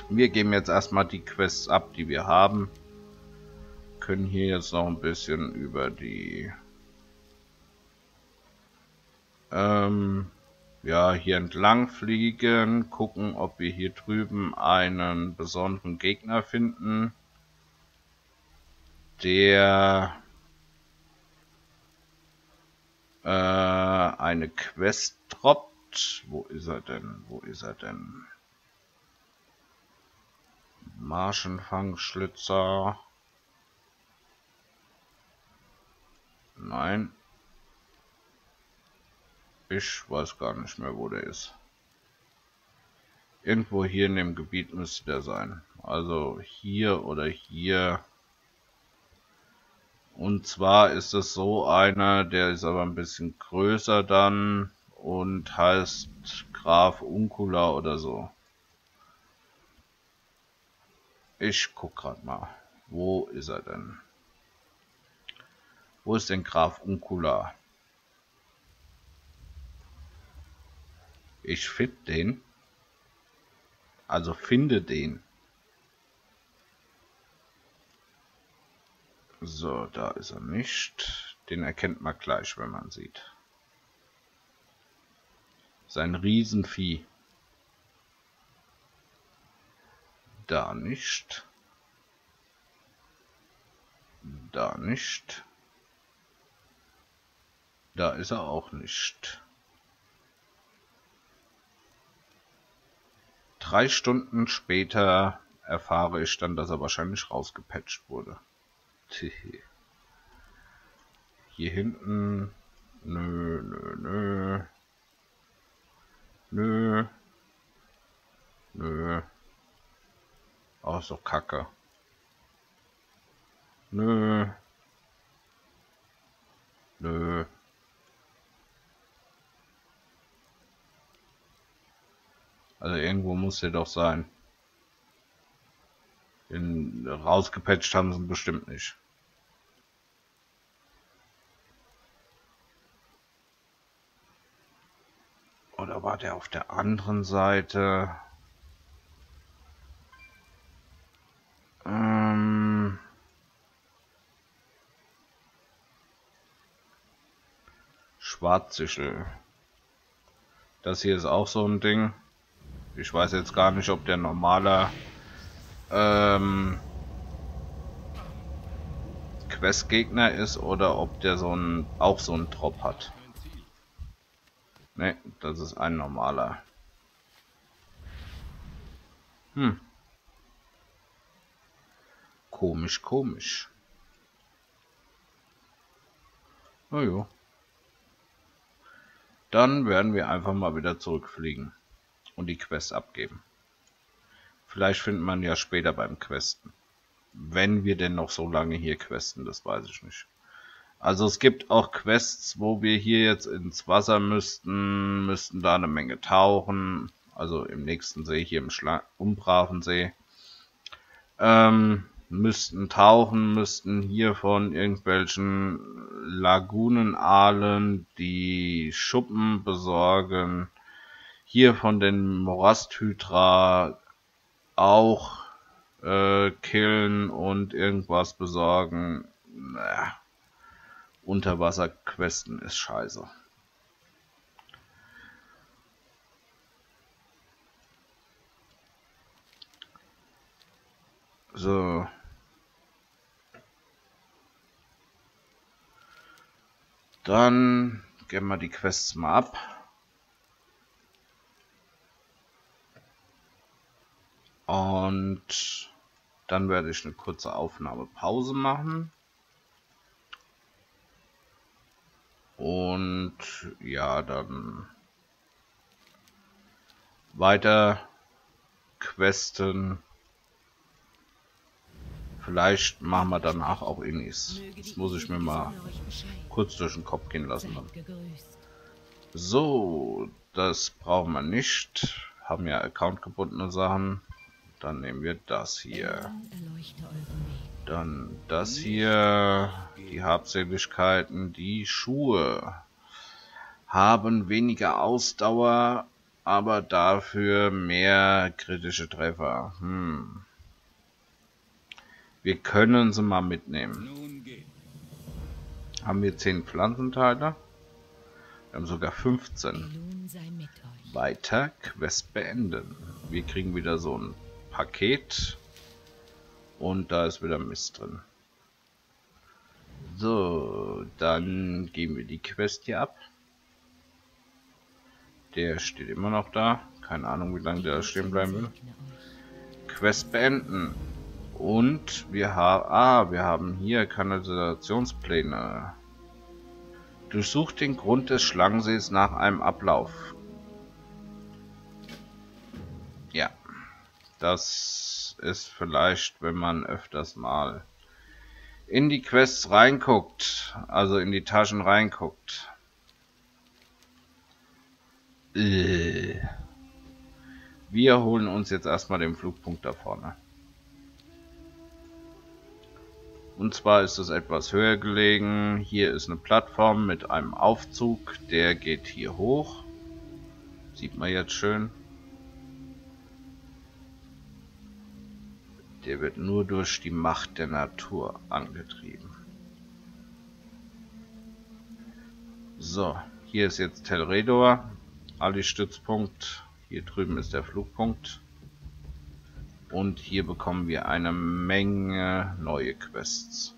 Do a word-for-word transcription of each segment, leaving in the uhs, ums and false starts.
Wir geben jetzt erstmal die Quests ab, die wir haben. Können hier jetzt noch ein bisschen über die ähm, ja, hier entlang fliegen, gucken, ob wir hier drüben einen besonderen Gegner finden, der äh, eine Quest droppt. Wo ist er denn? Wo ist er denn? Marschenfangschlitzer. Nein. Ich weiß gar nicht mehr, wo der ist. Irgendwo hier in dem Gebiet müsste der sein. Also hier oder hier. Und zwar ist es so einer, der ist aber ein bisschen größer dann und heißt Graf Uncula oder so. Ich guck grad mal. Wo ist er denn? Wo ist denn Graf Uncula? Ich finde den. Also finde den. So, da ist er nicht. Den erkennt man gleich, wenn man sieht. Sein Riesenvieh. Da nicht. Da nicht. Da ist er auch nicht. Drei Stunden später erfahre ich dann, dass er wahrscheinlich rausgepatcht wurde. Hier hinten. Nö, nö, nö. Nö. Nö. Auch so kacke. Nö. Nö. Also irgendwo muss der doch sein. Den rausgepatcht haben sie bestimmt nicht. Oder war der auf der anderen Seite? Ähm Schwarzsichel. Das hier ist auch so ein Ding. Ich weiß jetzt gar nicht, ob der normaler ähm, Questgegner ist oder ob der so ein auch so einen Drop hat. Ne, das ist ein normaler. Hm. Komisch, komisch. Na jo. Dann werden wir einfach mal wieder zurückfliegen und die Quest abgeben. Vielleicht findet man ja später beim Questen. Wenn wir denn noch so lange hier questen, das weiß ich nicht. Also es gibt auch Quests, wo wir hier jetzt ins Wasser müssten, müssten da eine Menge tauchen. Also im nächsten See, hier im Schla Umbravensee. Ähm, müssten tauchen, müssten hier von irgendwelchen Lagunenaalen die Schuppen besorgen. Hier von den Morasthydra auch äh, killen und irgendwas besorgen. Naja. Unterwasserquesten ist scheiße. So. Dann geben wir die Quests mal ab. Und dann werde ich eine kurze Aufnahmepause machen. Und ja, dann weiter questen. Vielleicht machen wir danach auch Innis. Das muss ich mir mal kurz durch den Kopf gehen lassen. Dann. So, das brauchen wir nicht. Haben ja accountgebundene Sachen. Dann nehmen wir das hier. Dann das hier. Die Habseligkeiten. Die Schuhe haben weniger Ausdauer, aber dafür mehr kritische Treffer. Hm. Wir können sie mal mitnehmen. Haben wir zehn Pflanzenteile? Wir haben sogar fünfzehn. Weiter, Quest beenden. Wir kriegen wieder so ein Paket. Und da ist wieder Mist drin. So, dann geben wir die Quest hier ab. Der steht immer noch da. Keine Ahnung, wie lange der da stehen bleiben will. Quest beenden. Und wir haben, ah, wir haben hier Kanalisationspläne. Durchsucht den Grund des Schlangensees nach einem Ablauf. Ja, das ist vielleicht, wenn man öfters mal in die Quests reinguckt, also in die Taschen reinguckt. Äh. Wir holen uns jetzt erstmal den Flugpunkt da vorne. Und zwar ist es etwas höher gelegen. Hier ist eine Plattform mit einem Aufzug, der geht hier hoch. Sieht man jetzt schön. Der wird nur durch die Macht der Natur angetrieben. So, hier ist jetzt Telredor, Ali-Stützpunkt. Hier drüben ist der Flugpunkt. Und hier bekommen wir eine Menge neue Quests.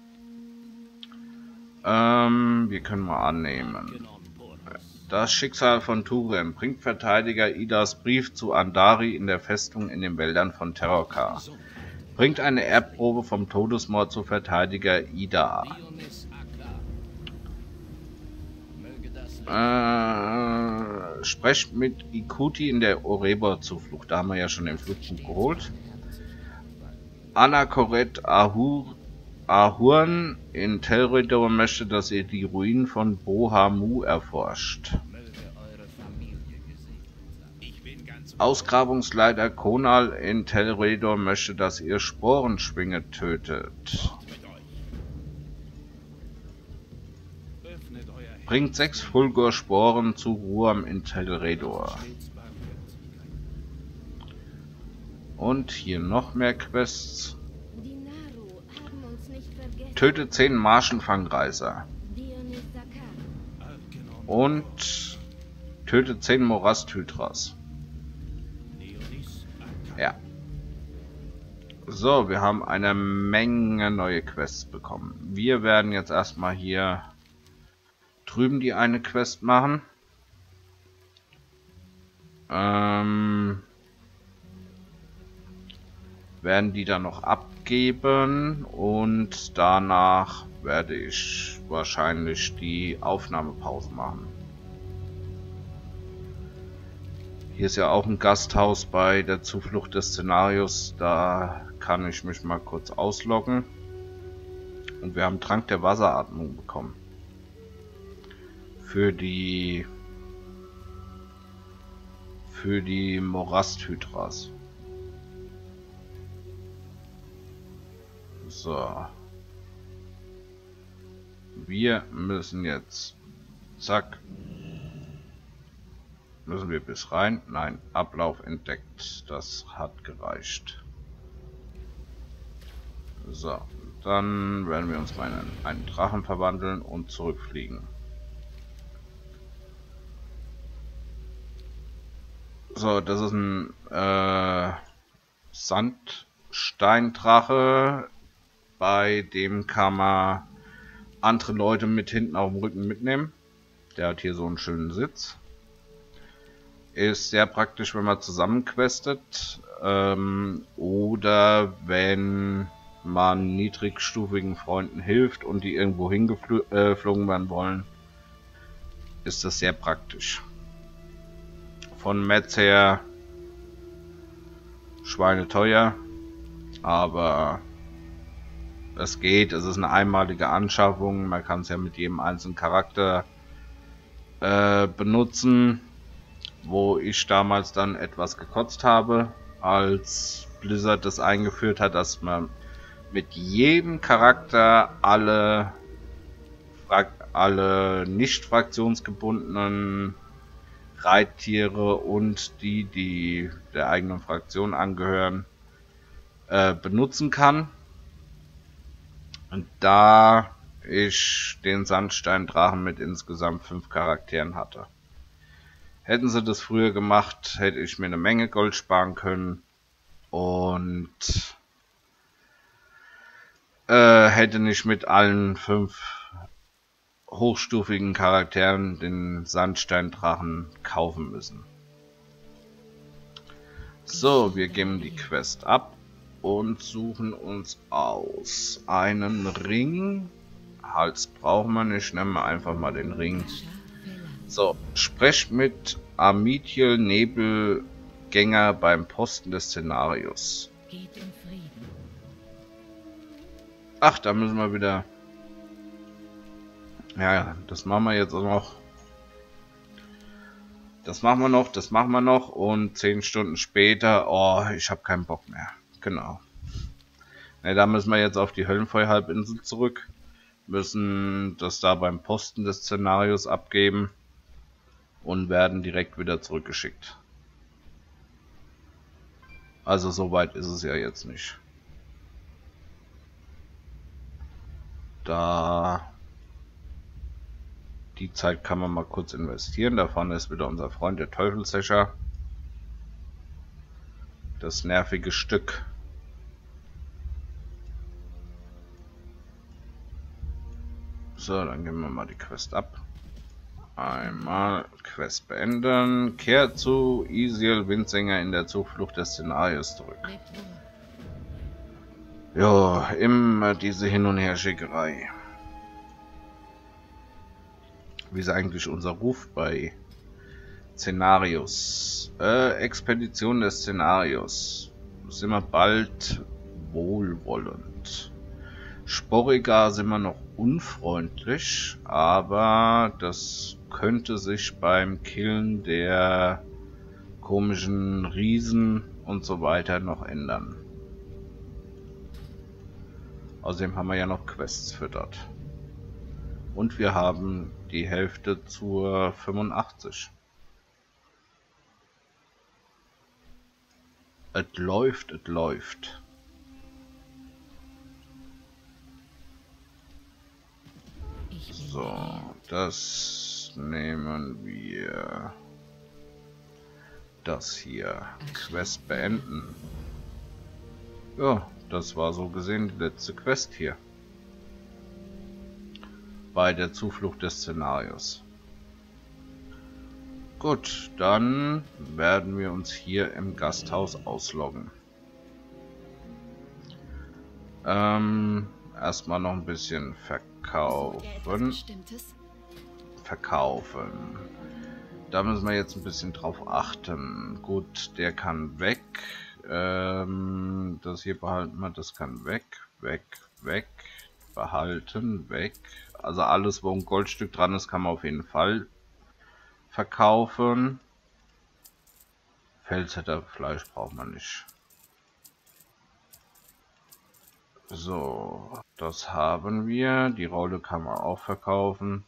Ähm, wir können mal annehmen. Das Schicksal von Turem bringt Verteidiger Idas Brief zu Andari in der Festung in den Wäldern von Terrorkar. Bringt eine Erbprobe vom Todesmord zu Verteidiger Ida. Äh, sprecht mit Ikuti in der Orebor-Zuflucht. Da haben wir ja schon den Flugpunkt geholt. Anakoret Ahur, Ahurn in Telredor möchte, dass ihr die Ruinen von Bohamu erforscht. Ausgrabungsleiter Konal in Telredor möchte, dass ihr Sporenschwinge tötet. Bringt sechs Fulgur-Sporen zu Ruam in Telredor. Und hier noch mehr Quests. Tötet zehn Marschenfangreiser. Und tötet zehn Morasthydras. Ja. So, wir haben eine Menge neue Quests bekommen. Wir werden jetzt erstmal hier drüben die eine Quest machen. Ähm, werden die dann noch abgeben und danach werde ich wahrscheinlich die Aufnahmepause machen. Hier ist ja auch ein Gasthaus bei der Zuflucht des Szenarios, da kann ich mich mal kurz ausloggen. Und wir haben Trank der Wasseratmung bekommen. Für die für die Morasthydras. So. Wir müssen jetzt zack. Müssen wir bis rein? Nein, Ablauf entdeckt. Das hat gereicht. So, dann werden wir uns mal in einen Drachen verwandeln und zurückfliegen. So, das ist ein äh, Sandsteindrache. Bei dem kann man andere Leute mit hinten auf dem Rücken mitnehmen. Der hat hier so einen schönen Sitz. Ist sehr praktisch, wenn man zusammen questet. Ähm, oder wenn man niedrigstufigen Freunden hilft und die irgendwo hingeflogen werden wollen. Ist das sehr praktisch. Von Metz her schweineteuer, aber es geht, es ist eine einmalige Anschaffung, man kann es ja mit jedem einzelnen Charakter äh, benutzen, wo ich damals dann etwas gekotzt habe, als Blizzard das eingeführt hat, dass man mit jedem Charakter alle, alle nicht fraktionsgebundenen Reittiere und die, die der eigenen Fraktion angehören, äh, benutzen kann. Und da ich den Sandsteindrachen mit insgesamt fünf Charakteren hatte. Hätten sie das früher gemacht, hätte ich mir eine Menge Gold sparen können und äh, hätte nicht mit allen fünf hochstufigen Charakteren den Sandsteindrachen kaufen müssen. So, wir geben die Quest ab und suchen uns aus einen Ring. Hals brauchen wir nicht, nehmen wir einfach mal den Ring. So, sprecht mit Amithiel Nebelgänger beim Posten des Szenarios. Ach, da müssen wir wieder... Ja, das machen wir jetzt auch noch. Das machen wir noch, das machen wir noch. Und zehn Stunden später, oh, ich habe keinen Bock mehr. Genau. Ne, da müssen wir jetzt auf die Höllenfeuer-Halbinsel zurück. Müssen das da beim Posten des Szenarios abgeben. Und werden direkt wieder zurückgeschickt. Also so weit ist es ja jetzt nicht. Da... Die Zeit kann man mal kurz investieren. Da vorne ist wieder unser Freund, der Teufelshäscher. Das nervige Stück. So, dann geben wir mal die Quest ab. Einmal Quest beenden. Kehrt zu Isiel Windsänger in der Zuflucht des Szenarios zurück. Jo, immer diese Hin- und Herschickerei. Wie ist eigentlich unser Ruf bei Szenarios? Äh, Expedition des Szenarios. Sind wir bald wohlwollend. Sporriger sind wir noch unfreundlich, aber das könnte sich beim Killen der komischen Riesen und so weiter noch ändern. Außerdem haben wir ja noch Quests für dort. Und wir haben die Hälfte zur fünfundachtzig. Es läuft, es läuft. So, das nehmen wir. Das hier. Quest beenden. Ja, das war so gesehen die letzte Quest hier. Bei der Zuflucht des Szenarios. Gut, dann werden wir uns hier im Gasthaus ausloggen. Ähm, erstmal noch ein bisschen verkaufen. Verkaufen. Da müssen wir jetzt ein bisschen drauf achten. Gut, der kann weg. Ähm, das hier behalten wir, das kann weg, weg, weg. Behalten, weg. Also alles, wo ein Goldstück dran ist, kann man auf jeden Fall verkaufen. Felshätterfleisch braucht man nicht. So, das haben wir. Die Rolle kann man auch verkaufen.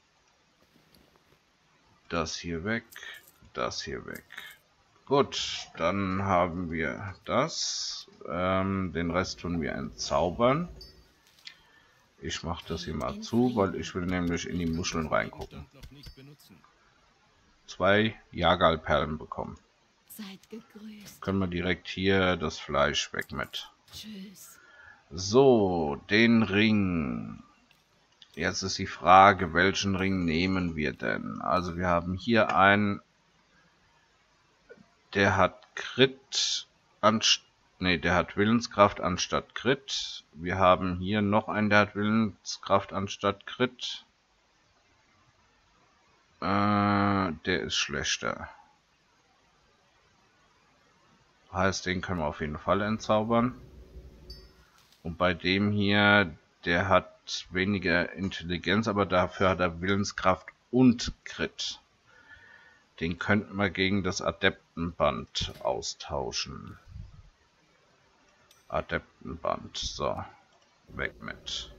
Das hier weg, das hier weg. Gut, dann haben wir das. Ähm, den Rest tun wir entzaubern. Ich mache das hier mal zu, weil ich will nämlich in die Muscheln reingucken. Zwei Jagalperlen bekommen. Können wir direkt hier das Fleisch weg mit. So, den Ring. Jetzt ist die Frage, welchen Ring nehmen wir denn? Also wir haben hier einen, der hat Crit anstatt... Ne, der hat Willenskraft anstatt Crit. Wir haben hier noch einen, der hat Willenskraft anstatt Crit. Äh, der ist schlechter. Heißt, den können wir auf jeden Fall entzaubern. Und bei dem hier, der hat weniger Intelligenz, aber dafür hat er Willenskraft und Crit. Den könnten wir gegen das Adeptenband austauschen. Adeptenband, so, weg mit.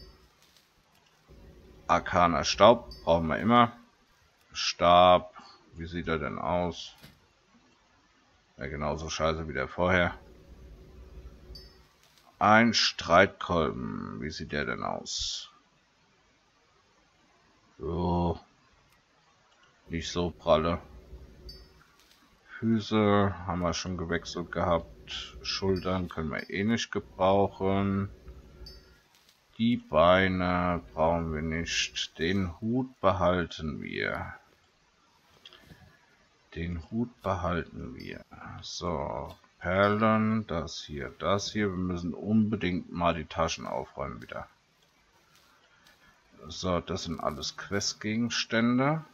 Arkaner Staub brauchen wir immer. Stab Wie sieht er denn aus? Ja, genauso scheiße wie der vorher. Ein Streitkolben. Wie sieht der denn aus? So. Nicht so pralle. Füße haben wir schon gewechselt gehabt. Schultern können wir eh nicht gebrauchen. Die Beine brauchen wir nicht. Den Hut behalten wir. Den Hut behalten wir. So, Perlen, das hier, das hier. Wir müssen unbedingt mal die Taschen aufräumen wieder. So, das sind alles Questgegenstände.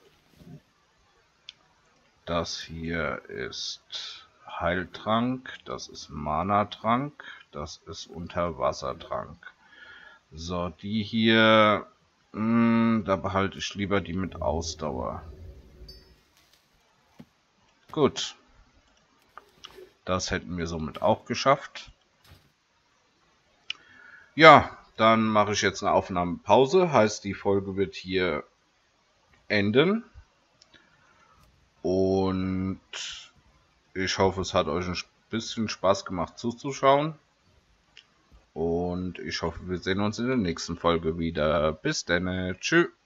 Das hier ist Heiltrank, das ist Mana-Trank, das ist Unterwassertrank. So, die hier, mh, da behalte ich lieber die mit Ausdauer. Gut, das hätten wir somit auch geschafft. Ja, dann mache ich jetzt eine Aufnahmepause, heißt die Folge wird hier enden. Und ich hoffe, es hat euch ein bisschen Spaß gemacht zuzuschauen. Und ich hoffe, wir sehen uns in der nächsten Folge wieder. Bis dann. Tschüss.